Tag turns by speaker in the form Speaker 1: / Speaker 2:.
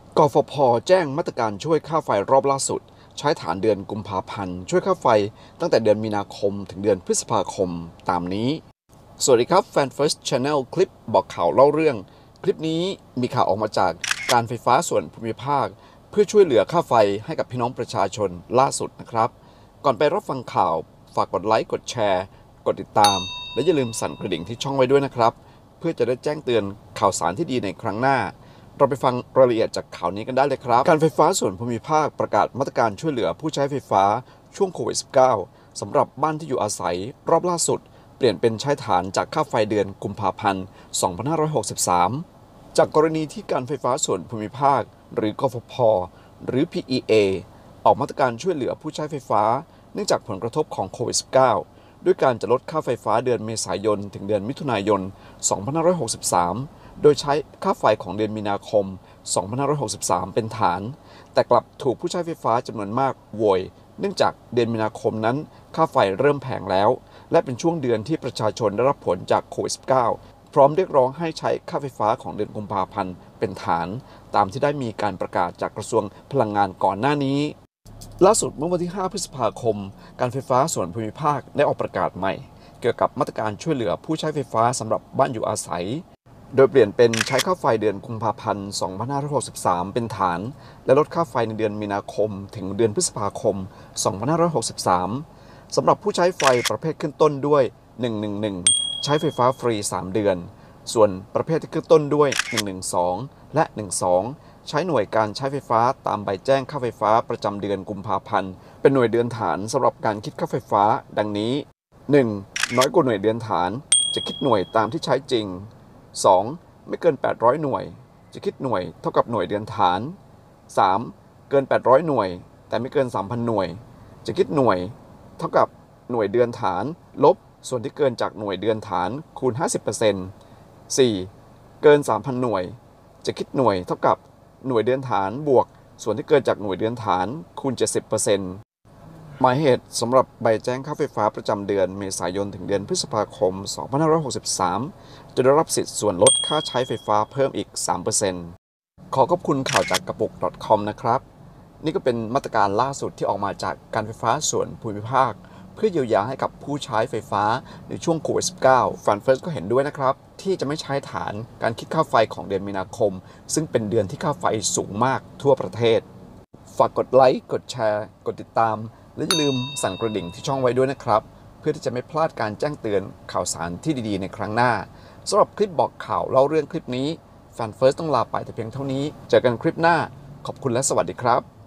Speaker 1: กฟผ.แจ้งมาตรการช่วยค่าไฟรอบล่าสุดใช้ฐานเดือนกุมภาพันธ์ช่วยค่าไฟตั้งแต่เดือนมีนาคมถึงเดือนพฤษภาคมตามนี้สวัสดีครับแฟน First Channel คลิปบอกข่าวเล่าเรื่องคลิปนี้มีข่าวออกมาจากการไฟฟ้าส่วนภูมิภาคเพื่อช่วยเหลือค่าไฟให้กับพี่น้องประชาชนล่าสุดนะครับก่อนไปรับฟังข่าวฝากกดไลค์กดแชร์กดติดตามและอย่าลืมสั่นกระดิ่งที่ช่องไว้ด้วยนะครับเพื่อจะได้แจ้งเตือนข่าวสารที่ดีในครั้งหน้าเราไปฟังรายละเอียดจากข่าวนี้กันได้เลยครับการไฟฟ้าส่วนภูมิภาคประกาศมาตรการช่วยเหลือผู้ใช้ไฟฟ้าช่วงโควิด -19 สำหรับบ้านที่อยู่อาศัยรอบล่าสุดเปลี่ยนเป็นใช้ฐานจากค่าไฟเดือนกุมภาพันธ์ 2563 จากกรณีที่การไฟฟ้าส่วนภูมิภาคหรือกฟผ.หรือ PEA ออกมาตรการช่วยเหลือผู้ใช้ไฟฟ้าเนื่องจากผลกระทบของโควิด -19 ด้วยการจะลดค่าไฟฟ้าเดือนเมษายนถึงเดือนมิถุนายน 2563 โดยใช้ค่าไฟของเดือนมีนาคม 2563 เป็นฐาน แต่กลับถูกผู้ใช้ไฟฟ้าจำนวนมากโวยเนื่องจากเดือนมีนาคมนั้นค่าไฟเริ่มแพงแล้ว และเป็นช่วงเดือนที่ประชาชนได้รับผลจากโควิด -19 พร้อมเรียกร้องให้ใช้ค่าไฟฟ้าของเดือนกุมภาพันธ์เป็นฐาน ตามที่ได้มีการประกาศจากกระทรวงพลังงานก่อนหน้านี้ล่าสุดเมื่อวันที่ 5 พฤษภาคมการไฟฟ้าส่วนภูมิภาคได้ออกประกาศใหม่เกี่ยวกับมาตรการช่วยเหลือผู้ใช้ไฟฟ้าสำหรับบ้านอยู่อาศัยโดยเปลี่ยนเป็นใช้ค่าไฟเดือนกุมภาพันธ์ 2563 เป็นฐานและลดค่าไฟในเดือนมีนาคมถึงเดือนพฤษภาคม 2563 สำหรับผู้ใช้ไฟประเภทขึ้นต้นด้วย 111 ใช้ไฟฟ้าฟรี 3 เดือนส่วนประเภทที่ขึ้นต้นด้วย 112 และ 12 ใช้หน่วยการใช้ไฟฟ้าตามใบแจ้งค่าไฟฟ้าประจำเดือนกุมภาพันธ์เป็นหน่วยเดือนฐานสำหรับการคิดค่าไฟฟ้าดังนี้ 1. น้อยกว่าหน่วยเดือนฐานจะคิดหน่วยตามที่ใช้จริง 2. ไม่เกิน 800 หน่วยจะคิดหน่วยเท่ากับหน่วยเดือนฐาน 3. เกิน 800 หน่วยแต่ไม่เกิน 3,000 หน่วยจะคิดหน่วยเท่ากับหน่วยเดือนฐานลบส่วนที่เกินจากหน่วยเดือนฐานคูณ 50% 4. เกิน 3,000 หน่วยจะคิดหน่วยเท่ากับหน่วยเดือนฐานบวกส่วนที่เกินจากหน่วยเดือนฐานคูณ 70%หมายเหตุสำหรับใบแจ้งค่าไฟฟ้าประจำเดือนเมษายนถึงเดือนพฤษภาคม 2563 จะได้รับสิทธิ์ส่วนลดค่าใช้ไฟฟ้าเพิ่มอีก 3% ขอขอบคุณข่าวจากกระปุก .com นะครับนี่ก็เป็นมาตรการล่าสุดที่ออกมาจากการไฟฟ้าส่วนภูมิภาคเพื่อเยียวยาให้กับผู้ใช้ไฟฟ้าในช่วงโควิด -19 ฟันเฟิร์สก็เห็นด้วยนะครับที่จะไม่ใช้ฐานการคิดค่าไฟของเดือนมีนาคมซึ่งเป็นเดือนที่ค่าไฟสูงมากทั่วประเทศฝากกดไลค์กดแชร์กดติดตามและอย่าลืมสั่นกระดิ่งที่ช่องไว้ด้วยนะครับเพื่อที่จะไม่พลาดการแจ้งเตือนข่าวสารที่ดีๆในครั้งหน้าสำหรับคลิปบอกข่าวเล่าเรื่องคลิปนี้ฟันเฟิร์สต้องลาไปแต่เพียงเท่านี้เจอกันคลิปหน้าขอบคุณและสวัสดีครับ